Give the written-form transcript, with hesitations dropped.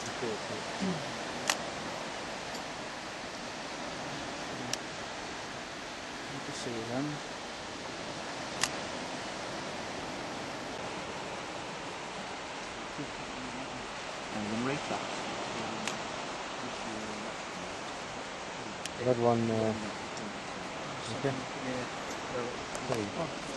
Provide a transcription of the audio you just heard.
to see them. And then right back. That one, okay. Yeah.